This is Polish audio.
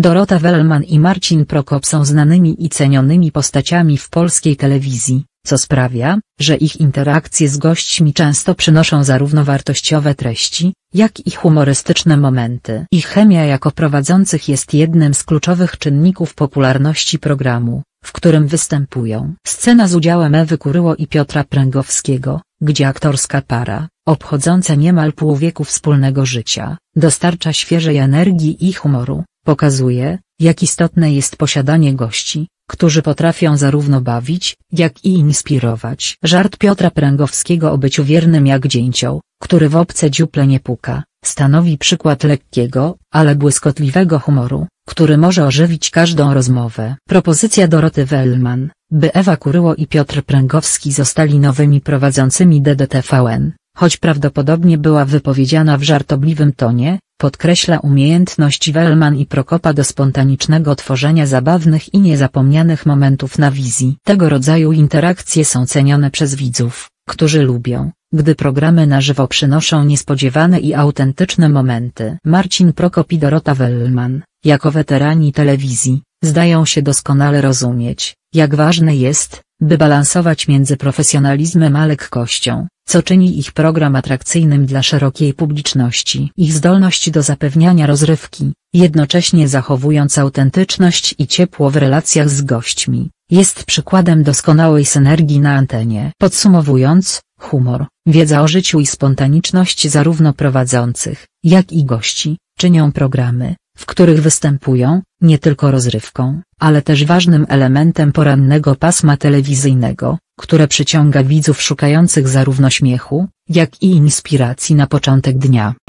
Dorota Wellman i Marcin Prokop są znanymi i cenionymi postaciami w polskiej telewizji, co sprawia, że ich interakcje z gośćmi często przynoszą zarówno wartościowe treści, jak i humorystyczne momenty. Ich chemia jako prowadzących jest jednym z kluczowych czynników popularności programu, w którym występują. Scena z udziałem Ewy Kuryło i Piotra Pręgowskiego, gdzie aktorska para, obchodząca niemal pół wieku wspólnego życia, dostarcza świeżej energii i humoru, pokazuje, jak istotne jest posiadanie gości, którzy potrafią zarówno bawić, jak i inspirować. Żart Piotra Pręgowskiego o byciu wiernym jak dzięcioł, który w obce dziuple nie puka, stanowi przykład lekkiego, ale błyskotliwego humoru, który może ożywić każdą rozmowę. Propozycja Doroty Wellman, by Ewa Kuryło i Piotr Pręgowski zostali nowymi prowadzącymi DDTVN, choć prawdopodobnie była wypowiedziana w żartobliwym tonie, podkreśla umiejętność Wellman i Prokopa do spontanicznego tworzenia zabawnych i niezapomnianych momentów na wizji. Tego rodzaju interakcje są cenione przez widzów, którzy lubią, gdy programy na żywo przynoszą niespodziewane i autentyczne momenty. Marcin Prokop i Dorota Wellman, jako weterani telewizji, zdają się doskonale rozumieć, jak ważne jest, by balansować między profesjonalizmem a lekkością, co czyni ich program atrakcyjnym dla szerokiej publiczności. Ich zdolność do zapewniania rozrywki, jednocześnie zachowując autentyczność i ciepło w relacjach z gośćmi, jest przykładem doskonałej synergii na antenie. Podsumowując, humor, wiedza o życiu i spontaniczność zarówno prowadzących, jak i gości, czynią programy, w których występują, nie tylko rozrywką, ale też ważnym elementem porannego pasma telewizyjnego, które przyciąga widzów szukających zarówno śmiechu, jak i inspiracji na początek dnia.